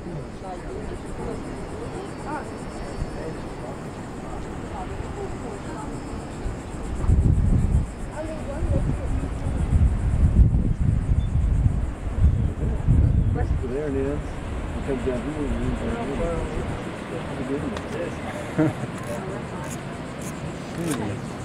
There it is. It comes down here and